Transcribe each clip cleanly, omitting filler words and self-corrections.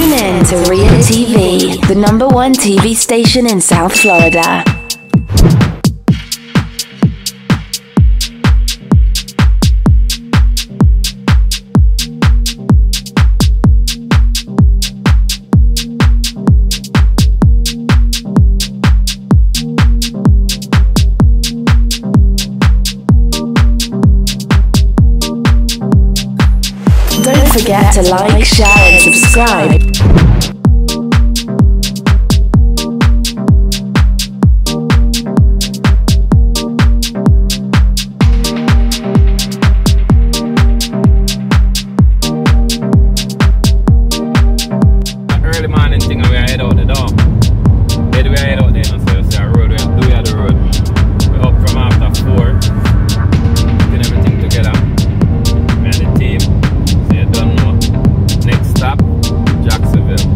Tune in to Rio TV, the #1 TV station in South Florida. Don't forget to like, share and subscribe. Early morning thing and we are head out the door. Where do we head out there? So you see a road, we have the road. We're up from after 4. Putting everything together. Me and the team. So you don't know. Next stop, Jacksonville.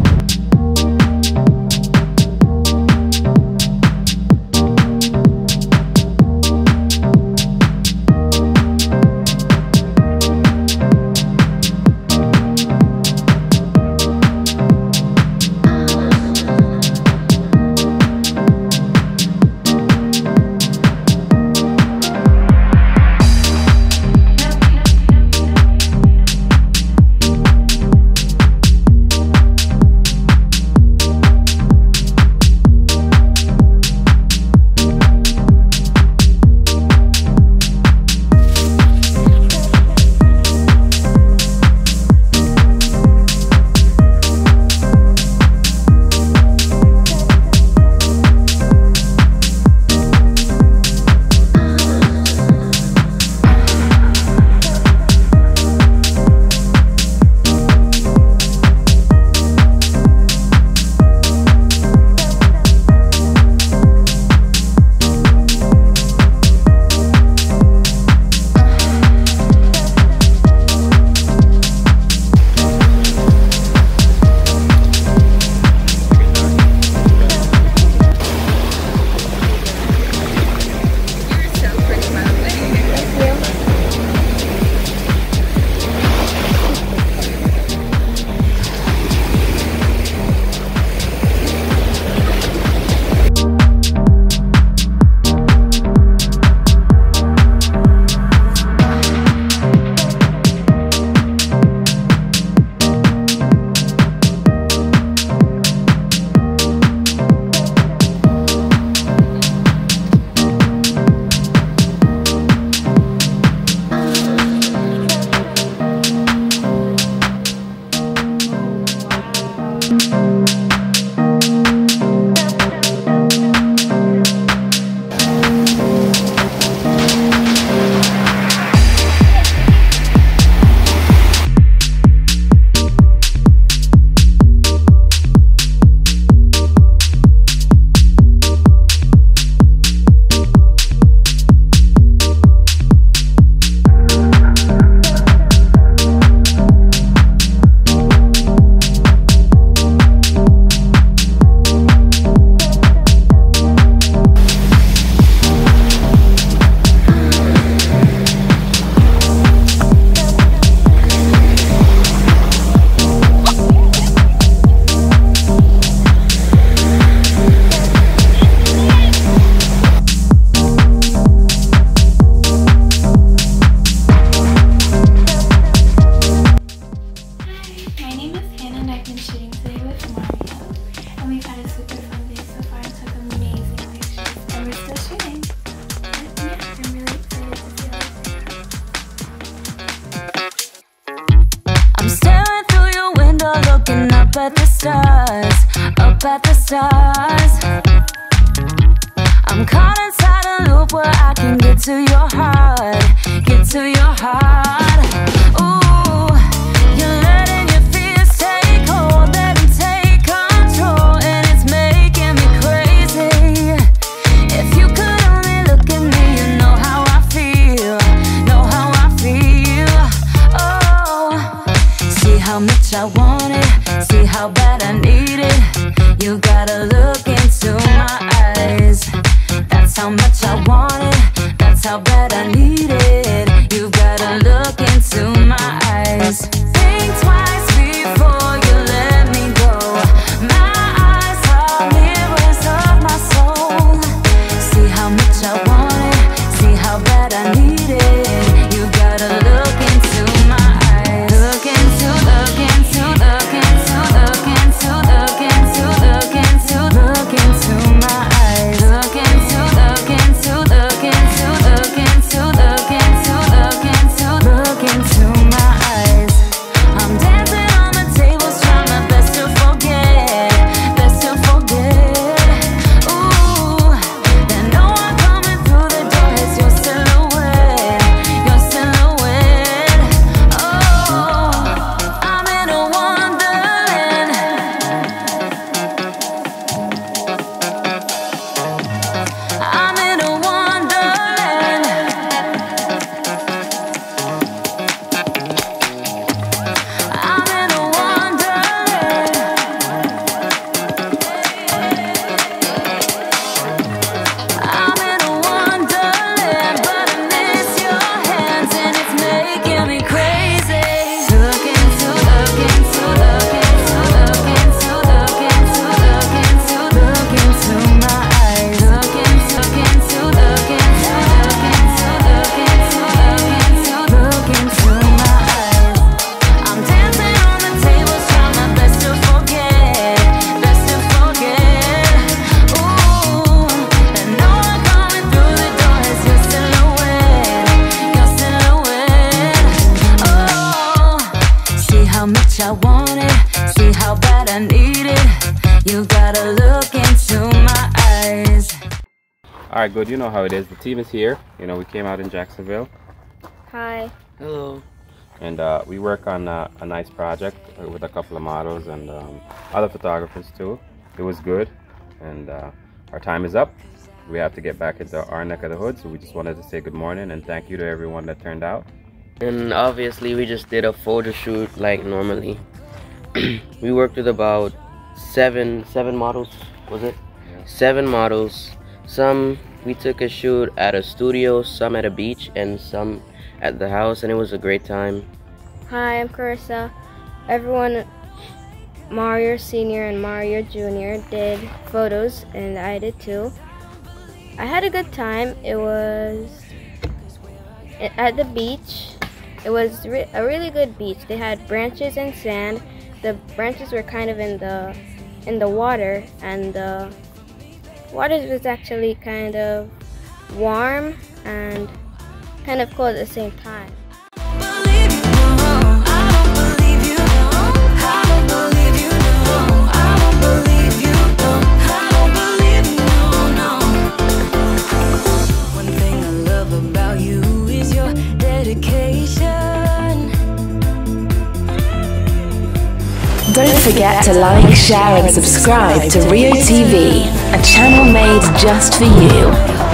Up at the stars. I'm caught inside a loop where I can get to your heart, get to your heart. Ooh, you're letting your fears take hold, let them take control, and it's making me crazy. If you could only look at me, you know how I feel, know how I feel. Oh, see how much I want it, see how bad I need it. You gotta look into my eyes. That's how much I want it, that's how bad I need it. You gotta look into my eyes. Think twice before you let me go. Alright, good. You know how it is. The team is here. You know, we came out in Jacksonville. Hi. Hello. And we work on a nice project with a couple of models and other photographers too. It was good. And our time is up. We have to get back into our neck of the hood. So we just wanted to say good morning and thank you to everyone that turned out. And obviously we just did a photo shoot like normally. We worked with about seven models, was it? Yeah. 7 models. Some we took a shoot at a studio, some at a beach, and some at the house, and it was a great time. Hi, I'm Carissa. Everyone, Mario Sr. and Mario Jr. did photos, and I did too. I had a good time. It was at the beach. It was a really good beach. They had branches and sand. The branches were kind of in the water, and the water was actually kind of warm and kind of cold at the same time. One thing I love about you is your dedication. Don't forget to like, share and subscribe to Rio TV, a channel made just for you.